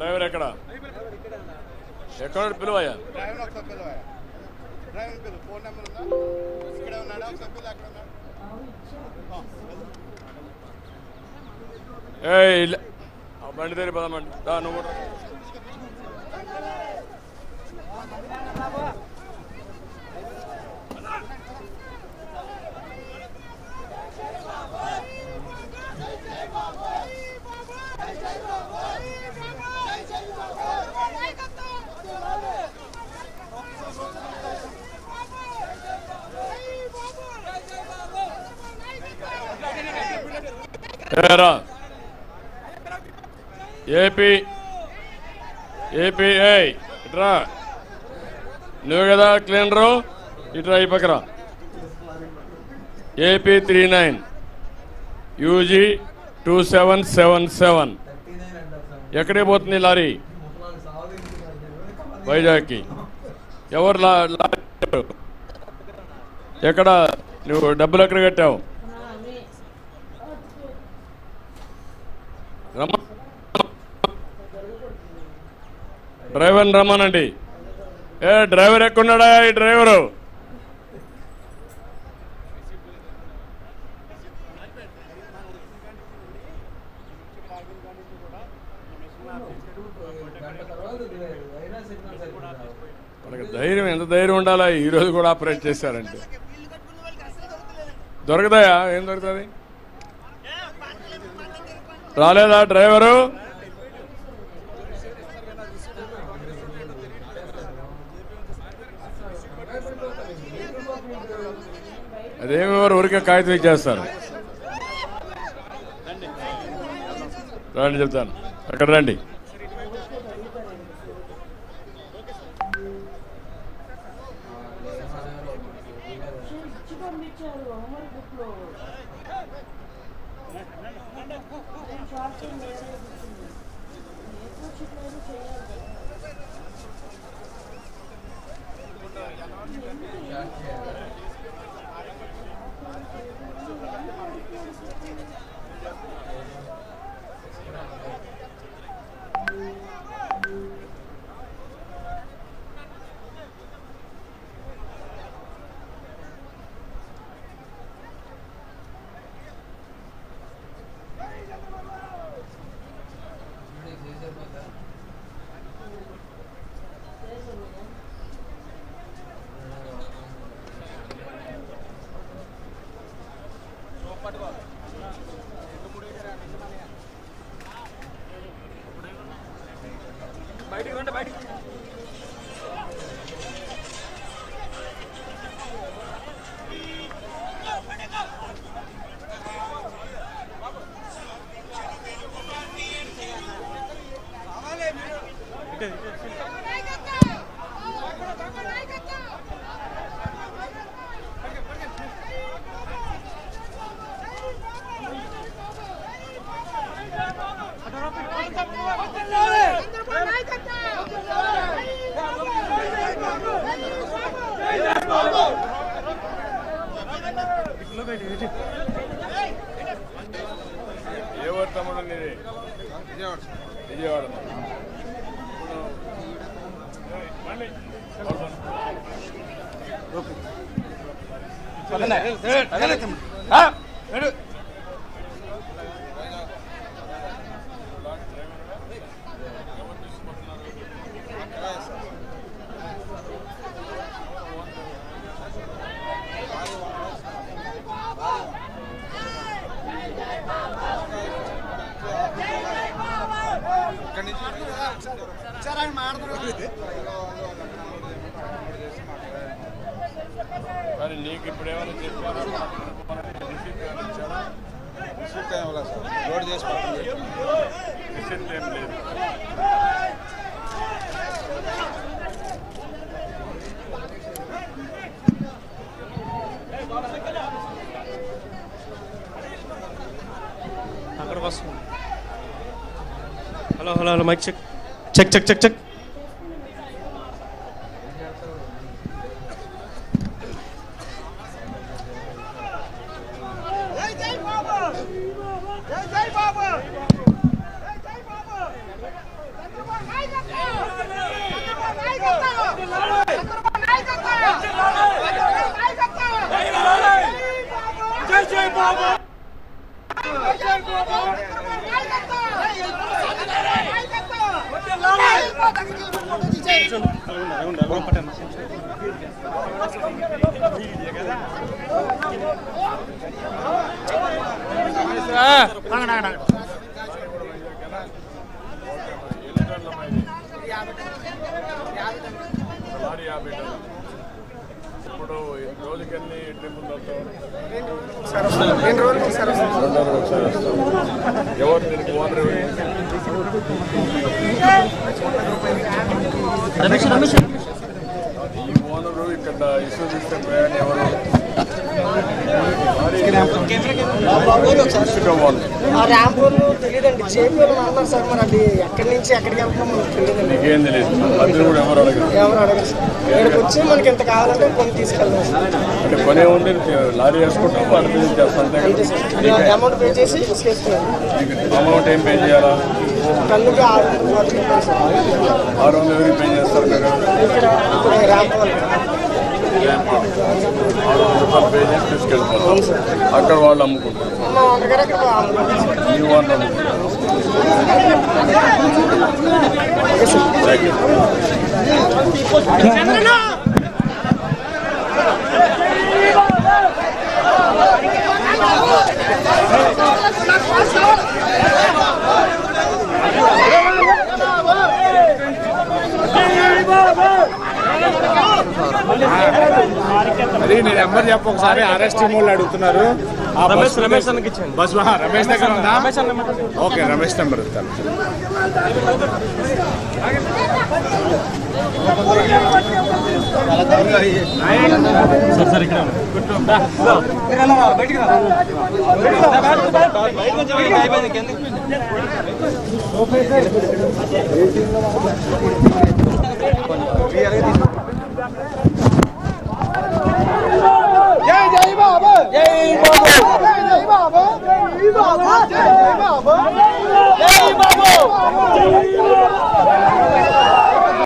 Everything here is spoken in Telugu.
డ్రైవర్ ఎక్కడ పిలువయ్యా బండి దగ్గర పదమండి నువ్వు ఏపీఐ ఇట్రా నువ్వు కదా క్లీనరు ఇట్రా ఈ పక్కన ఏపీ 39 యూజీ 2777 ఎక్కడికి పోతుంది లారీ వైజాగ్కి ఎవరు ఎక్కడ నువ్వు డబ్బులు ఎక్కడ కట్టావు డ్రైవర్ని రమ్మనండి డ్రైవర్ ఎక్కున్నాడా ఈ డ్రైవరు వాళ్ళకి ధైర్యం ఎంత ధైర్యం ఉండాలా ఈరోజు కూడా ఆపరేట్ చేశారంటే దొరకదాయా ఏం దొరుకుతుంది రాలేదా డ్రైవరు అదేమి ఎవరు ఊరికే కాగితం ఇచ్చేస్తారు రండి చెప్తాను అక్కడ రండి నీకు ఇప్పుడు ఏమైనా చెప్పారు లోడ్ చేసి ఏం లేదు అక్కడ వస్తుంది hello hello hello mike check check check check check ఇప్పుడు రోజుకి ఎన్ని ట్రిప్పులు వస్తావు? 2 రోజులు ఒకసారి వస్తాం. ఎవరు దీనికి ఓనర్? ఈ ఓనరు ఇక్కడ ఇష్యూ తీసుకునే ప్రయాణం ఎవరు? ర్యాంప్ రోడ్లు తెలియదండి, చేపలు అన్నారు సార్. మరి అది ఎక్కడి నుంచి ఎక్కడికి వెళ్తాం మనకు తెలియదండి. నీకేం తెలియదు, మధ్యలో కూడా ఎవరు అడగరు. ఎవరు అడగరు సార్. ఇక్కడికి వచ్చి మనకి ఎంత కావాలంటే కొన్ని తీసుకెళ్తాం సార్. అంటే కొనే ఉండి లారీ వేసుకుంటాం, వాళ్ళు బిజినెస్ చేస్తాం. అంతే సార్. అమౌంట్ పే చేసి తీసుకెళ్తున్నాం. అమౌంట్ ఏం పే చేయాలా? టన్నుకి 600 రూపాయలు సార్. 600 ఎవరికి పే చేస్తారు మీరు? ఇక్కడ ఇప్పుడు ర్యాంప్ వాళ్ళు 600 రూపాయలు పే చేసి తీసుకెళ్తారు. అక్కడ వాళ్ళు అమ్ముకుంటారు, మా వంటగారు అక్కడ అమ్ముకుంటాం సార్. ఈ వాళ్ళు అమ్ముకుంటారు. Okay sir. Thank you. అది నీ నెంబర్ చెప్పు ఒకసారి. అరెస్ట్ వాళ్ళు అడుగుతున్నారు. రమేష్ అన్నకి ఇచ్చాను. బస్ రమేష్ దగ్గర ఉందా? ఓకే, రమేష్ నెంబర్ ఇస్తాను. సార్ ఇక్కడ జై బాబా, జై బాబా, జై బాబా, జై బాబా, జై బాబా, జై బాబా.